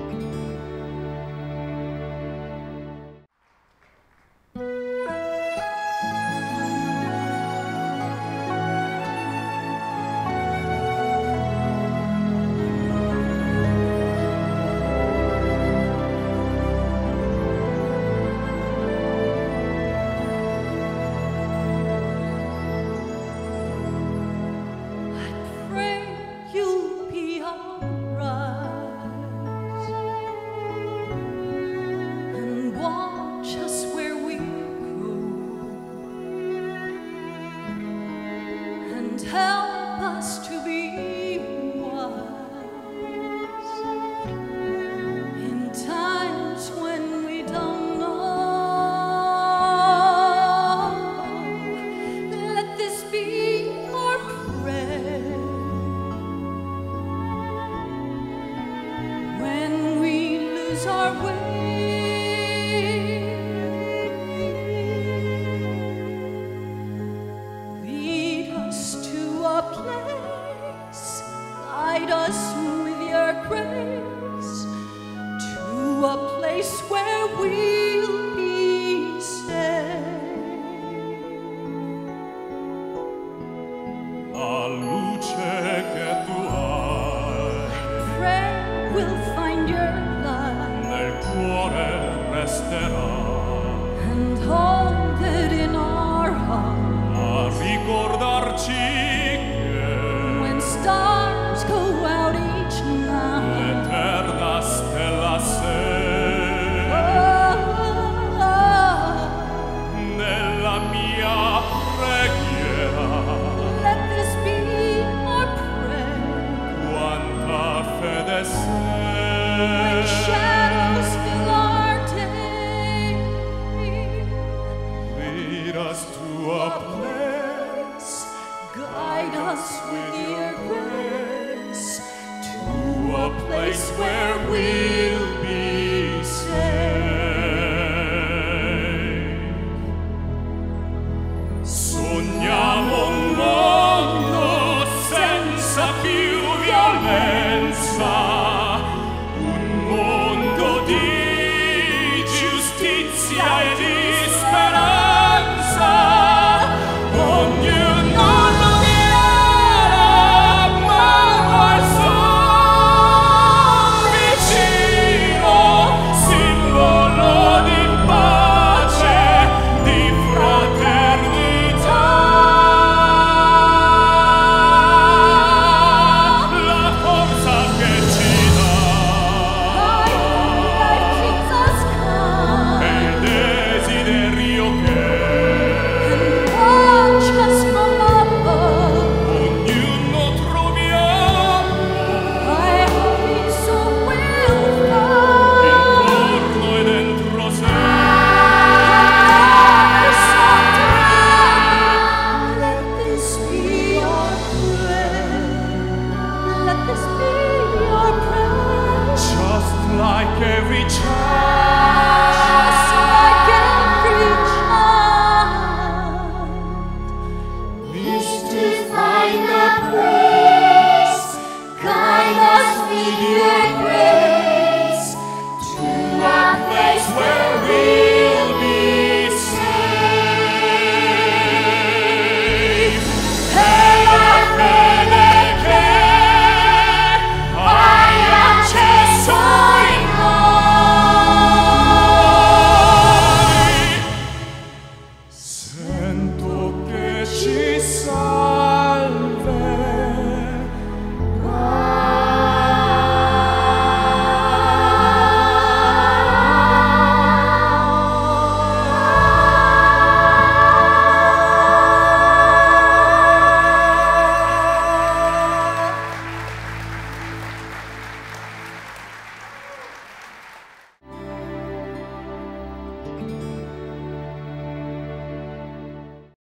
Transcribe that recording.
Help us to be wise in times when we don't know. Let this be our prayer when we lose our way. Guide us with your grace to a place where we'll be safe. La luce che tu hai, I pray we'll find your light nel cuore resterà, and hold it in our heart a ricordarci stars go out each night. L'eterna stella sei nella mia preghiera. Let this be our prayer Quanta fede sei. when shadows fill our day. Lead us to a place, Guide us with your grace to a place where we'll be safe. Sogniamo un mondo senza più violenza, un mondo di giustizia e di speranza. Ognuno lo dirà, mano al sol vicino, simbolo di pace, di fraternità. La forza che ci dà e il desiderio che ognuno troviamo intorno e dentro sé. Let this be our prayer. Just like every child, Just like every child Needs to find a place, guide us with your grace.